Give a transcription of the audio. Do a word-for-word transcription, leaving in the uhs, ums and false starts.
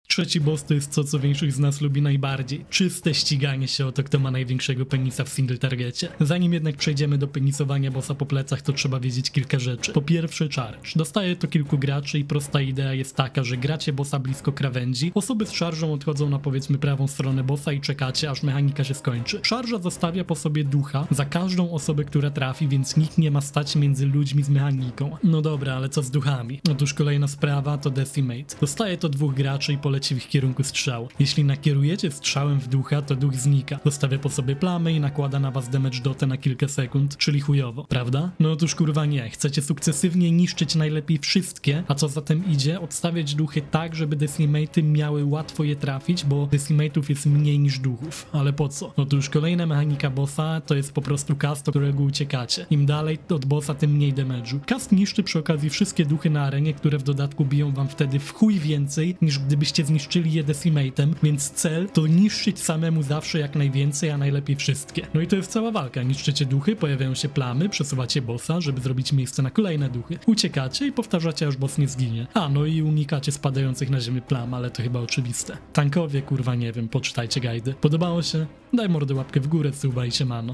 Trzeci boss to jest to, co większość z nas lubi najbardziej. Czyste ściganie się o to, kto ma największego penisa w single targecie. Zanim jednak przejdziemy do penisowania bossa po plecach, to trzeba wiedzieć kilka rzeczy. Po pierwsze charge. Dostaje to kilku graczy i prosta idea jest taka, że gracie bossa blisko krawędzi, osoby z charge'ą odchodzą na powiedzmy prawą stronę bossa i czekacie, aż mechanika się skończy. Charge'a zostawia po sobie ducha za każdą osobę, która trafi, więc nikt nie ma stać między ludźmi z mechaniką. No dobra, ale co z duchami? Otóż kolejna sprawa to Decimate. Dostaje to dwóch graczy i poleci w ich kierunku strzał. Jeśli nakierujecie strzałem w ducha, to duch znika. Zostawia po sobie plamy i nakłada na was damage dotę na kilka sekund, czyli chujowo, prawda? No otóż kurwa nie. Chcecie sukcesywnie niszczyć najlepiej wszystkie, a co za tym idzie, odstawiać duchy tak, żeby Decimate'y miały łatwo je trafić, bo Decimate'ów jest mniej niż duchów. Ale po co? Otóż kolejna mechanika bossa to jest po prostu cast, do którego uciekacie. Im dalej od bossa, tym mniej damage'u. Cast niszczy przy okazji wszystkie duchy na arenie, które w dodatku biją wam wtedy w chuj więcej, niż gdybyście zniszczyli je Decimate'em, więc cel to niszczyć samemu zawsze jak najwięcej, a najlepiej wszystkie. No i to jest cała walka. Niszczycie duchy, pojawiają się plamy, przesuwacie bossa, żeby zrobić miejsce na kolejne duchy. Uciekacie i powtarzacie, aż boss nie zginie. A, no i unikacie spadających na ziemię plam, ale to chyba oczywiste. Tankowie, kurwa nie wiem, poczytajcie guidy. Podobało się? Daj mordę łapkę w górę, suba i siemano.